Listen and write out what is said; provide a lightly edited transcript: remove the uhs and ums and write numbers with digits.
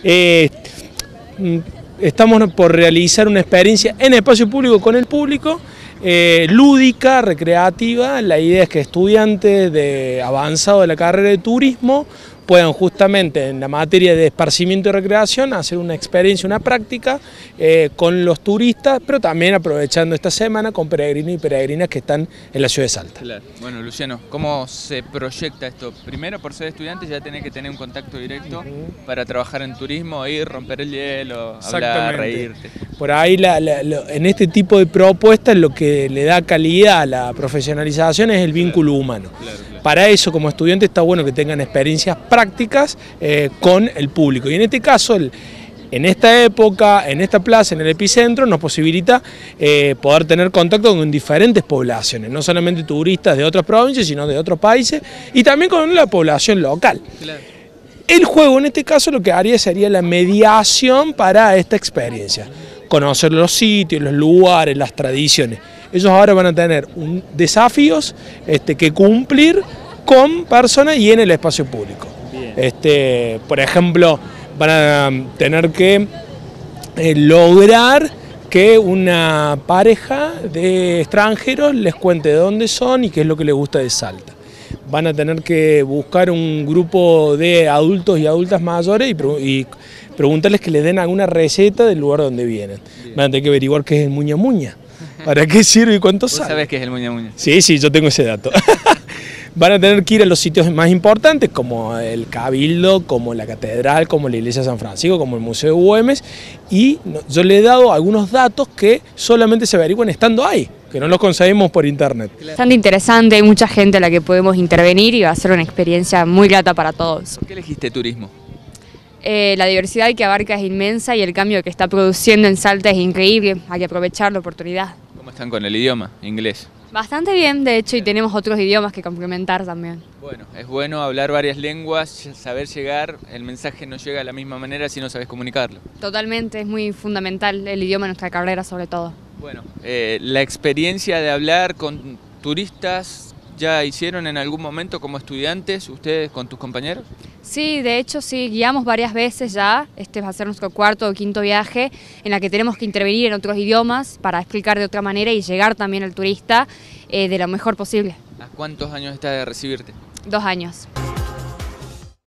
Estamos por realizar una experiencia en espacio público con el público, lúdica, recreativa. La idea es que estudiantes de avanzado de la carrera de turismo puedan justamente en la materia de esparcimiento y recreación hacer una experiencia, una práctica con los turistas, pero también aprovechando esta semana con peregrinos y peregrinas que están en la ciudad de Salta. Claro. Bueno, Luciano, ¿cómo se proyecta esto? Primero, por ser estudiante ya tenés que tener un contacto directo para trabajar en turismo, ir, romper el hielo, hablar, reírte. Por ahí en este tipo de propuestas lo que le da calidad a la profesionalización es el vínculo humano. Claro. Para eso, como estudiantes, está bueno que tengan experiencias prácticas con el público. Y en este caso, en esta época, en esta plaza, en el epicentro, nos posibilita poder tener contacto con diferentes poblaciones, no solamente turistas de otras provincias, sino de otros países, y también con la población local. Claro. El juego, en este caso, lo que haría sería la mediación para esta experiencia. Conocer los sitios, los lugares, las tradiciones. Ellos ahora van a tener desafíos que cumplir con personas y en el espacio público. Por ejemplo, van a tener que lograr que una pareja de extranjeros les cuente de dónde son y qué es lo que les gusta de Salta. Van a tener que buscar un grupo de adultos y adultas mayores y preguntarles que les den alguna receta del lugar donde vienen. Van a tener que averiguar qué es el muña muña, para qué sirve y cuánto sale. ¿Sabes qué es el muña muña? Sí, yo tengo ese dato. Van a tener que ir a los sitios más importantes, como el Cabildo, como la Catedral, como la Iglesia de San Francisco, como el Museo de Güemes, y yo le he dado algunos datos que solamente se averiguan estando ahí, que no los conseguimos por internet. Bastante interesante, hay mucha gente a la que podemos intervenir y va a ser una experiencia muy grata para todos. ¿Por qué elegiste turismo? La diversidad que abarca es inmensa y el cambio que está produciendo en Salta es increíble, hay que aprovechar la oportunidad. ¿Cómo están con el idioma, inglés? Bastante bien, de hecho, y tenemos otros idiomas que complementar también. Bueno, es bueno hablar varias lenguas, saber llegar, el mensaje no llega de la misma manera si no sabes comunicarlo. Totalmente, es muy fundamental el idioma en nuestra carrera sobre todo. Bueno, la experiencia de hablar con turistas, ¿ya hicieron en algún momento como estudiantes ustedes con tus compañeros? Sí, de hecho sí, guiamos varias veces ya, este va a ser nuestro cuarto o quinto viaje en la que tenemos que intervenir en otros idiomas para explicar de otra manera y llegar también al turista de lo mejor posible. ¿A cuántos años estás de recibirte? 2 años.